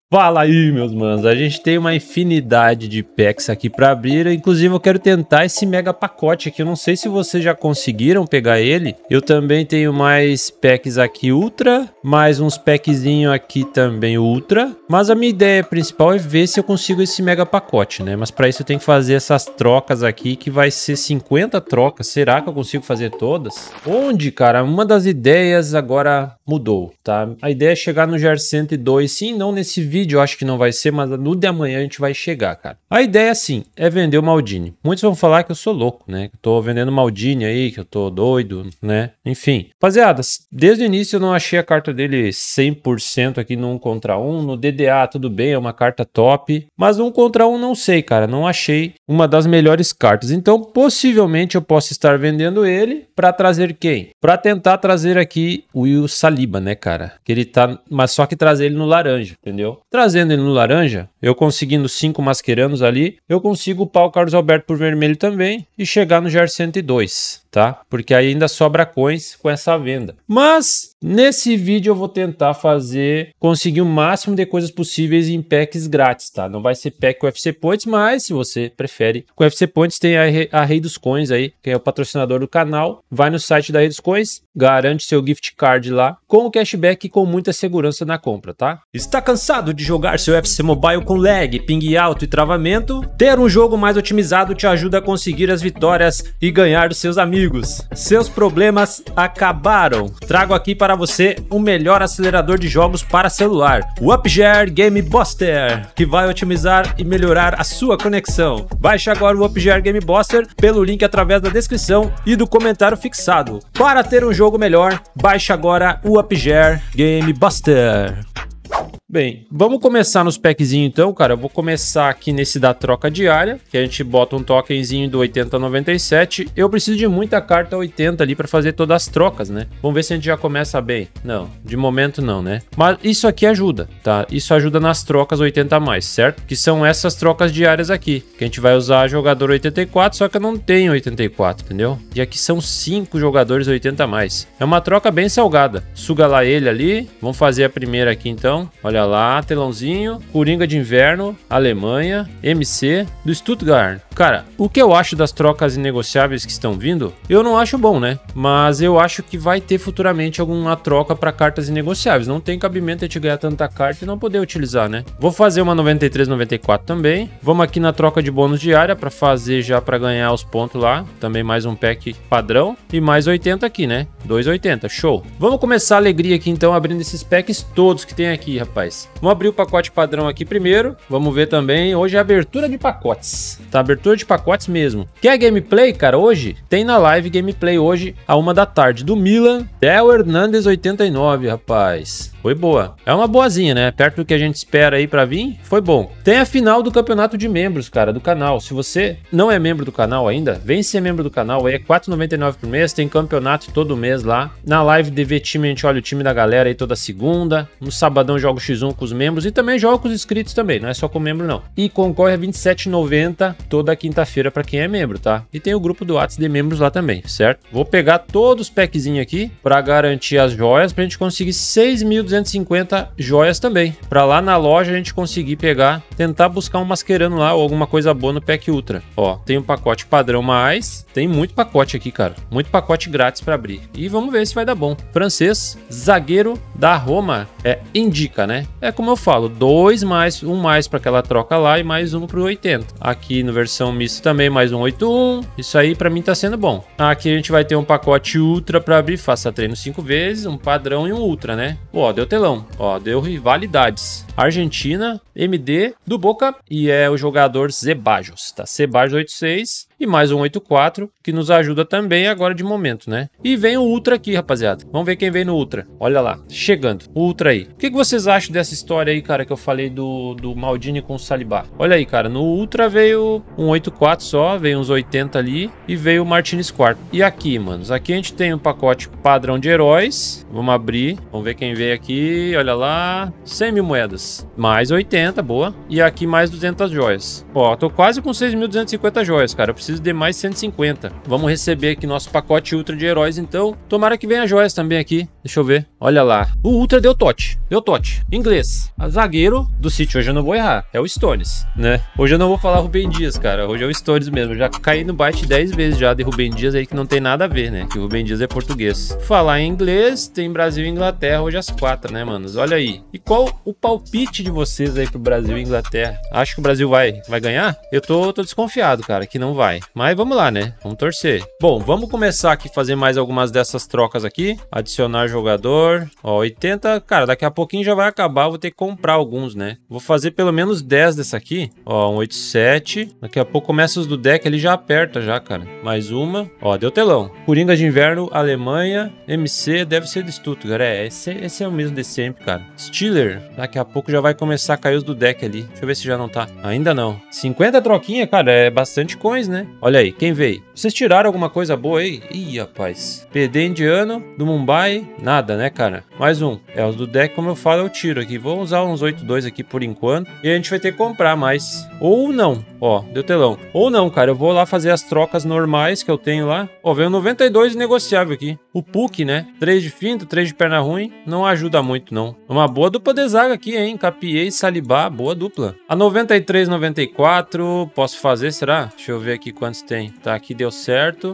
Fala aí, meus manos, a gente tem uma infinidade de packs aqui para abrir, inclusive eu quero tentar esse mega pacote aqui, eu não sei se vocês já conseguiram pegar ele, eu também tenho mais packs aqui ultra, mais uns packzinho aqui também ultra, mas a minha ideia principal é ver se eu consigo esse mega pacote, né, mas para isso eu tenho que fazer essas trocas aqui, que vai ser 50 trocas, será que eu consigo fazer todas? Onde, cara? Uma das ideias agora mudou, tá? A ideia é chegar no GR 102, sim, não nesse vídeo, eu acho que não vai ser, mas no de amanhã a gente vai chegar, cara. A ideia, sim, é vender o Maldini. Muitos vão falar que eu sou louco, né? Que eu tô vendendo Maldini aí, que eu tô doido, né? Enfim. Rapaziada, desde o início eu não achei a carta dele 100% aqui no 1 contra 1. No DDA, tudo bem, é uma carta top. Mas no 1 contra 1 não sei, cara. Não achei uma das melhores cartas. Então, possivelmente eu posso estar vendendo ele para trazer quem? Para tentar trazer aqui o Will Saliba, né, cara? Que ele tá... Mas só que trazer ele no laranja, entendeu? Trazendo ele no laranja, eu conseguindo 5 masqueranos ali, eu consigo upar o Carlos Alberto por vermelho também e chegar no GR 102, tá? Porque aí ainda sobra coins com essa venda. Mas nesse vídeo eu vou tentar conseguir o máximo de coisas possíveis em packs grátis, tá? Não vai ser pack com UFC Points, mas se você prefere com UFC Points, tem a Rei dos Coins aí, que é o patrocinador do canal. Vai no site da Rei dos Coins, garante seu gift card lá, com o cashback e com muita segurança na compra, tá? Está cansado de jogar seu UFC Mobile com lag, ping alto e travamento? Ter um jogo mais otimizado te ajuda a conseguir as vitórias e ganhar dos seus amigos. Seus problemas acabaram. Trago aqui para você o melhor acelerador de jogos para celular, o UpGear Game Buster, que vai otimizar e melhorar a sua conexão. Baixe agora o UpGear Game Buster pelo link através da descrição e do comentário fixado. Para ter um jogo melhor, baixe agora o UpGear Game Buster. Bem, vamos começar nos packzinhos então, cara. Eu vou começar aqui nesse da troca diária, que a gente bota um tokenzinho do 80 a 97. Eu preciso de muita carta 80 ali para fazer todas as trocas, né? Vamos ver se a gente já começa bem. Não, de momento não, né? Mas isso aqui ajuda, tá? Isso ajuda nas trocas 80 a mais, certo? Que são essas trocas diárias aqui, que a gente vai usar jogador 84, só que eu não tenho 84, entendeu? E aqui são 5 jogadores 80 a mais. É uma troca bem salgada. Suga lá ele ali. Vamos fazer a primeira aqui então. Olha lá, telãozinho, Coringa de Inverno, Alemanha, MC, do Stuttgart. Cara, o que eu acho das trocas inegociáveis que estão vindo, eu não acho bom, né? Mas eu acho que vai ter futuramente alguma troca para cartas inegociáveis. Não tem cabimento a gente ganhar tanta carta e não poder utilizar, né? Vou fazer uma 93-94 também. Vamos aqui na troca de bônus diária para fazer já para ganhar os pontos lá. Também mais um pack padrão e mais 80 aqui, né? 2,80, show. Vamos começar a alegria aqui então, abrindo esses packs todos que tem aqui, rapaz. Vamos abrir o pacote padrão aqui primeiro. Vamos ver também. Hoje é abertura de pacotes. Tá, abertura de pacotes mesmo. Quer gameplay, cara? Hoje tem na live gameplay hoje a 1 da tarde do Milan. Theo Hernandes 89, rapaz. Foi boa. É uma boazinha, né? Perto do que a gente espera aí pra vir, foi bom. Tem a final do campeonato de membros, cara, do canal. Se você não é membro do canal ainda, vem ser membro do canal. Aí é R$ 4,99 por mês. Tem campeonato todo mês lá. Na live DV Time, a gente olha o time da galera aí toda segunda. No sabadão, jogo X1 com os membros. E também jogo com os inscritos também. Não é só com membro, não. E concorre a R$ 27,90 toda quinta-feira pra quem é membro, tá? E tem o grupo do WhatsApp de membros lá também, certo? Vou pegar todos os packzinhos aqui pra garantir as joias, pra gente conseguir 6.250 joias também. Pra lá na loja a gente conseguir pegar, tentar buscar um masquerano lá ou alguma coisa boa no pack ultra. Ó, tem um pacote padrão mais, tem muito pacote aqui, cara. Muito pacote grátis pra abrir. E vamos ver se vai dar bom. Francês, zagueiro da Roma, indica, né? É como eu falo, 2 mais, 1 mais pra aquela troca lá e mais 1 pro 80. Aqui no versão mista também mais um 81. Isso aí pra mim tá sendo bom. Aqui a gente vai ter um pacote ultra pra abrir, faça treino 5 vezes, um padrão e um ultra, né? Ó, deu telão. Ó, deu rivalidades. Argentina, MD do Boca e é o jogador Zebajos, tá? Zebajos 86 e mais um 84 que nos ajuda também agora de momento, né? E vem o Ultra aqui, rapaziada. Vamos ver quem vem no Ultra. Olha lá, chegando. O Ultra aí. O que vocês acham dessa história aí, cara, que eu falei do Maldini com o Saliba? Olha aí, cara, no Ultra veio um 84 só, veio uns 80 ali e veio o Martinez quarto. E aqui, manos, aqui a gente tem um pacote padrão de heróis. Vamos abrir, vamos ver quem veio aqui. Olha lá, 100 mil moedas. Mais 80, boa. E aqui mais 200 joias. Ó, tô quase com 6.250 joias, cara. Eu preciso de mais 150. Vamos receber aqui nosso pacote ultra de heróis, então. Tomara que venha joias também aqui. Deixa eu ver. Olha lá. O Ultra deu tote. Deu tote. Inglês. A zagueiro do City. Hoje eu não vou errar. É o Stones, né? Hoje eu não vou falar Rubem Dias, cara. Hoje é o Stones mesmo. Eu já caí no bite 10 vezes já de Rubem Dias aí que não tem nada a ver, né? Que o Rubem Dias é português. Falar em inglês, tem Brasil e Inglaterra hoje às 4, né, manos? Olha aí. E qual o palpite de vocês aí pro Brasil e Inglaterra? Acho que o Brasil vai ganhar? Eu tô desconfiado, cara, que não vai. Mas vamos lá, né? Vamos torcer. Bom, vamos começar aqui a fazer mais algumas dessas trocas aqui. Adicionar jogador. Ó, 80. Cara, daqui a pouquinho já vai acabar. Vou ter que comprar alguns, né? Vou fazer pelo menos 10 dessa aqui. Ó, um 87. Daqui a pouco começa os do deck. Ele já aperta já, cara. Mais uma. Ó, deu telão. Coringa de Inverno, Alemanha. MC, deve ser de Stuttgart. É, esse é o mesmo de sempre, cara. Steeler. Daqui a pouco já vai começar a cair os do deck ali. Deixa eu ver se já não tá. Ainda não. 50 troquinha, cara. É bastante coins, né? Olha aí. Quem veio? Vocês tiraram alguma coisa boa aí? Ih, rapaz. PD indiano. Do Mumbai. Nada, né, cara? Mais um. É, os do deck, como eu falo, eu tiro aqui. Vou usar uns 8-2 aqui por enquanto. E a gente vai ter que comprar mais. Ou não. Ó, deu telão. Ou não, cara. Eu vou lá fazer as trocas normais que eu tenho lá. Ó, veio 92 negociável aqui. O Puck, né? 3 de finta, 3 de perna ruim. Não ajuda muito, não. Uma boa dupla de zaga aqui, hein? Capier e Saliba. Boa dupla. A 93, 94. Posso fazer, será? Deixa eu ver aqui quantos tem. Tá, aqui deu certo.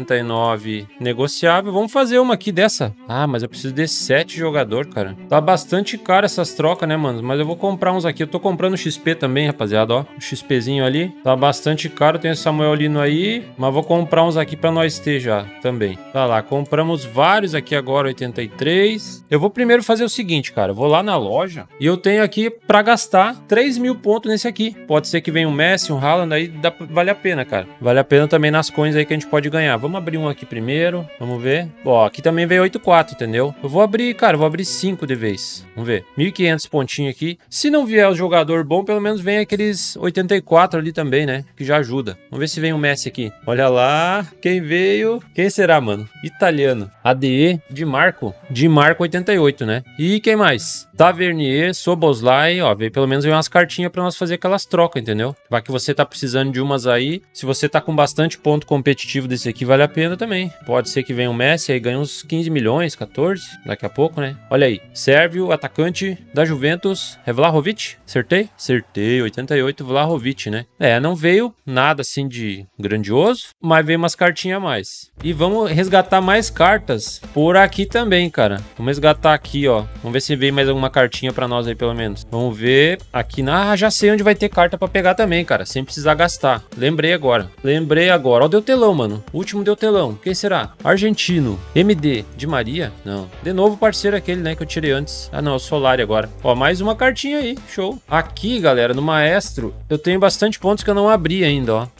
89 negociável. Vamos fazer uma aqui dessa. Ah, mas eu preciso de 7 jogador, cara. Tá bastante caro essas trocas, né, mano? Mas eu vou comprar uns aqui. Eu tô comprando XP também, rapaziada, ó. O XPzinho ali. Tá bastante caro. Tem o Samuel Lino aí. Mas vou comprar uns aqui pra nós ter já também. Tá lá. Compramos vários aqui agora, 83. Eu vou primeiro fazer o seguinte, cara. Eu vou lá na loja e eu tenho aqui pra gastar 3.000 pontos nesse aqui. Pode ser que venha um Messi, um Haaland, aí vale a pena, cara. Vale a pena também nas coins aí que a gente pode ganhar. Vamos abrir um aqui primeiro. Vamos ver. Ó, aqui também veio 84, entendeu? Eu vou abrir, cara, eu vou abrir 5 de vez. Vamos ver. 1.500 pontinhos aqui. Se não vier o jogador bom, pelo menos vem aqueles 84 ali também, né? Que já ajuda. Vamos ver se vem um Messi aqui. Olha lá. Quem veio? Quem será, mano? Italiano. ADE de Marco. De Marco 88, né? E quem mais? Tavernier, Soboslai, ó, veio pelo menos umas cartinhas pra nós fazer aquelas trocas, entendeu? Vai que você tá precisando de umas aí. Se você tá com bastante ponto competitivo desse aqui, vale a pena também. Pode ser que venha um Messi aí, ganha uns 15 milhões, 14, daqui a pouco, né? Olha aí, Sérvio, atacante da Juventus, é Vlahovic? Acertei? Acertei, 88, Vlahovic, né? É, não veio nada assim de grandioso, mas veio umas cartinhas a mais. E vamos resgatar mais cartas por aqui também, cara. Vamos resgatar aqui, ó. Vamos ver se veio mais alguma cartinha pra nós aí, pelo menos. Vamos ver aqui na... Ah, já sei onde vai ter carta pra pegar também, cara. Sem precisar gastar. Lembrei agora. Ó, deu telão, mano. O último deu telão. Quem será? Argentino. MD. De Maria? Não. De novo parceiro aquele, né, que eu tirei antes. Ah, não. É o Solari agora. Ó, mais uma cartinha aí. Show. Aqui, galera, no Maestro, eu tenho bastante pontos que eu não abri ainda, ó.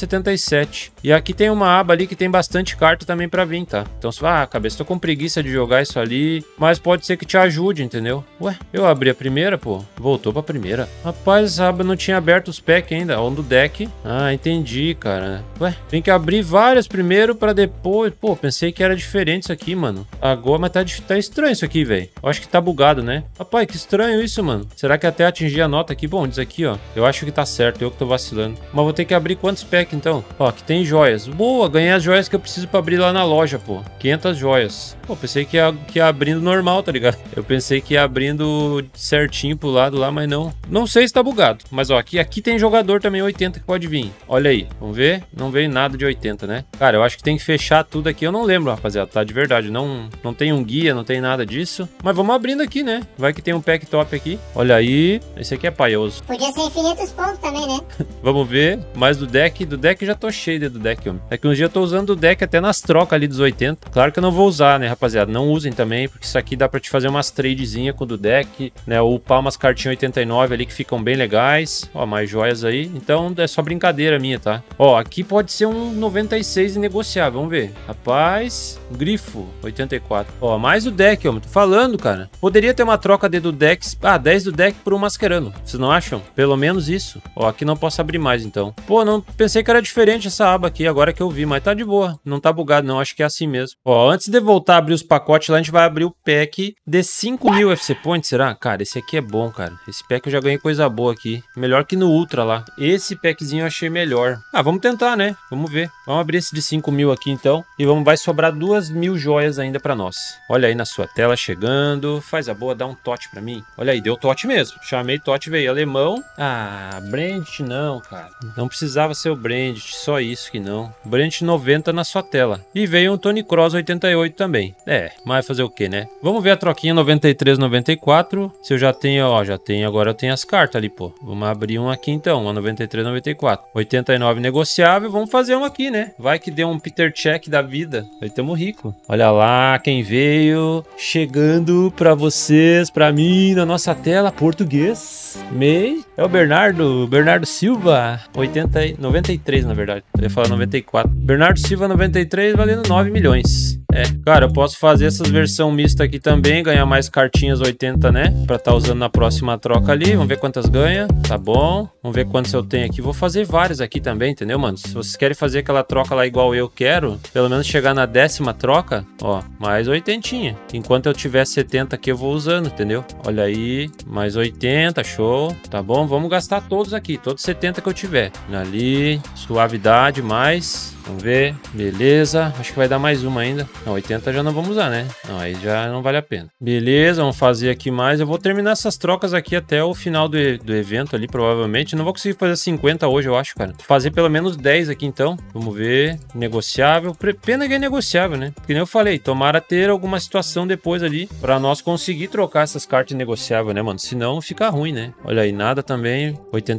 377. E aqui tem uma aba ali que tem bastante carta também pra vir, tá? Então, cabeça, tô com preguiça de jogar isso ali. Mas pode ser que te ajude, entendeu? Ué, eu abri a primeira, pô. Voltou pra primeira. Rapaz, essa aba não tinha aberto os packs ainda. On do deck. Ah, entendi, cara. Ué, tem que abrir várias primeiro pra depois... Pô, pensei que era diferente isso aqui, mano. Agora, mas tá estranho isso aqui, velho. Eu acho que tá bugado, né? Rapaz, que estranho isso, mano. Será que até atingir a nota aqui? Bom, diz aqui, ó. Eu acho que tá certo. Eu que tô vacilando. Mas vou ter que abrir quantos packs, então? Ó, aqui tem joias. Boa, ganhei as joias que eu preciso pra abrir lá na loja, pô. 500 joias. Pô, pensei que ia abrindo normal, tá ligado? Eu pensei que ia abrindo certinho pro lado lá, mas não. Não sei se tá bugado. Mas, ó, aqui tem jogador também 80 que pode vir. Olha aí. Vamos ver? Não veio nada de 80, né? Cara, eu acho que tem que fechar tudo aqui. Eu não lembro, rapaziada, tá? De verdade. Não tem um guia, não tem nada disso. Mas vamos abrindo aqui, né? Vai que tem um pack top aqui. Olha aí. Esse aqui é paioso. Podia ser infinitos pontos também, né? Vamos ver. Mais do deck. Do deck já tô cheio do deck, homem. É que uns dias eu tô usando o deck até nas trocas ali dos 80. Claro que eu não vou usar, né, rapaziada? Não usem também, porque isso aqui dá pra te fazer umas tradezinhas com o do deck, né? Ou upar umas cartinhas 89 ali que ficam bem legais. Ó, mais joias aí. Então é só brincadeira minha, tá? Ó, aqui pode ser um 96 negociável. Vamos ver. Rapaz, grifo, 84. Ó, mais o deck, ó. Tô falando, cara. Poderia ter uma troca do deck. Ah, 10 do deck por um mascarano. Vocês não acham? Pelo menos isso. Ó, aqui não posso abrir mais, então. Pô, não pensei que era diferente essa aba aqui, agora que eu vi, mas tá de boa. Não tá bugado, não. Acho que é assim mesmo. Ó, antes de voltar a abrir os pacotes lá, a gente vai abrir o pack de 5.000 FC Points, será? Cara, esse aqui é bom, cara. Esse pack eu já ganhei coisa boa aqui. Melhor que no Ultra lá. Esse packzinho eu achei melhor. Ah, vamos tentar, né? Vamos ver. Vamos abrir esse de 5.000 aqui então. E vai sobrar 2.000 joias ainda pra nós. Olha aí na sua tela chegando. Faz a boa, dá um tote pra mim. Olha aí, deu tote mesmo. Chamei tote, veio alemão. Ah, Brandt não, cara. Não precisava ser o Brandt, só isso que não. Brandt 90 na sua tela. E veio um Tony Cross 88 também. Mas fazer o que, né? Vamos ver a troquinha 93, 94. Se eu já tenho, ó, já tenho. Agora eu tenho as cartas ali, pô. Vamos abrir um aqui então, uma 93, 94. 89 negociável, vamos fazer um aqui, né? Vai que deu um Peter Check da vida. Aí tamo rico. Olha lá quem veio. Chegando pra vocês, pra mim, na nossa tela. Português. MEI. É o Bernardo Silva. 93 na verdade. Eu ia falar 94. Bernardo Silva 93 valendo 9 milhões. Cara, eu posso fazer essas versão mista aqui também, ganhar mais cartinhas 80, né? Pra tá usando na próxima troca ali. Vamos ver quantas ganha. Tá bom. Vamos ver quantos eu tenho aqui. Vou fazer várias aqui também, entendeu, mano? Se vocês querem fazer aquela troca lá igual eu quero, pelo menos chegar na 10ª troca, ó, mais 80. Enquanto eu tiver 70 aqui, eu vou usando, entendeu? Olha aí, mais 80, show. Tá bom? Vamos gastar todos aqui, todos 70 que eu tiver. Ali, suavidade, mais... Vamos ver, beleza, acho que vai dar mais uma ainda. Não, 80 já não vamos usar, né? Não, aí já não vale a pena. Beleza, vamos fazer aqui mais. Eu vou terminar essas trocas aqui até o final do evento ali, provavelmente. Não vou conseguir fazer 50 hoje, eu acho, cara. Vou fazer pelo menos 10 aqui, então. Vamos ver, negociável. Pena que é negociável, né? Porque nem eu falei, tomara ter alguma situação depois ali pra nós conseguir trocar essas cartas negociáveis, né, mano? Senão fica ruim, né? Olha aí, nada também,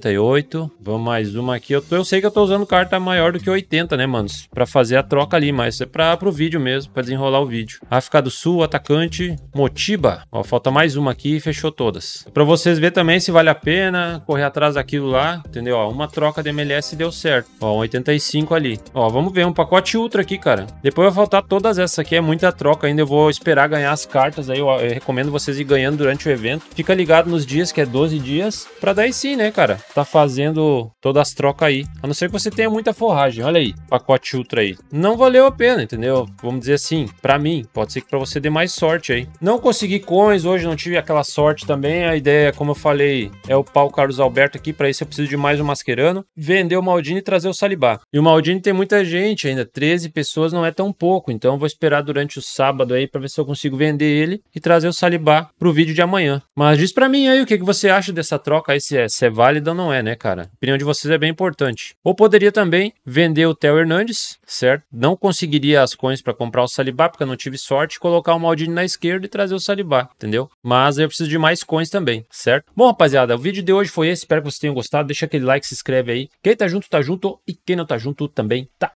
88. Vamos mais uma aqui. Eu sei que eu tô usando carta maior do que 80, né, manos, pra fazer a troca ali, mas é pro vídeo mesmo, pra desenrolar o vídeo. África do Sul, atacante, Motiba. Ó, falta mais uma aqui e fechou todas. Pra vocês verem também se vale a pena correr atrás daquilo lá, entendeu? Ó, uma troca de MLS deu certo. Ó, 85 ali. Ó, vamos ver um pacote ultra aqui, cara. Depois vai faltar todas essas aqui, é muita troca ainda. Eu vou esperar ganhar as cartas aí. Eu recomendo vocês ir ganhando durante o evento. Fica ligado nos dias, que é 12 dias, pra daí sim, né, cara? Tá fazendo todas as trocas aí. A não ser que você tenha muita forragem. Olha aí, pacote ultra aí. Não valeu a pena, entendeu? Vamos dizer assim, pra mim, pode ser que pra você dê mais sorte aí. Não consegui coins hoje, não tive aquela sorte também. A ideia, como eu falei, é upar o Carlos Alberto aqui. Pra isso eu preciso de mais um mascherano, vender o Maldini e trazer o Saliba. E o Maldini tem muita gente ainda, 13 pessoas não é tão pouco, então eu vou esperar durante o sábado aí pra ver se eu consigo vender ele e trazer o Saliba pro vídeo de amanhã. Mas diz pra mim aí o que você acha dessa troca aí, se é válida ou não é, né, cara? A opinião de vocês é bem importante. Ou poderia também vender o Theo Hernandes, certo? Não conseguiria as coins para comprar o Saliba, porque eu não tive sorte, colocar o Maldini na esquerda e trazer o Saliba, entendeu? Mas eu preciso de mais coins também, certo? Bom, rapaziada, o vídeo de hoje foi esse, espero que vocês tenham gostado, deixa aquele like, se inscreve aí. Quem tá junto, e quem não tá junto também tá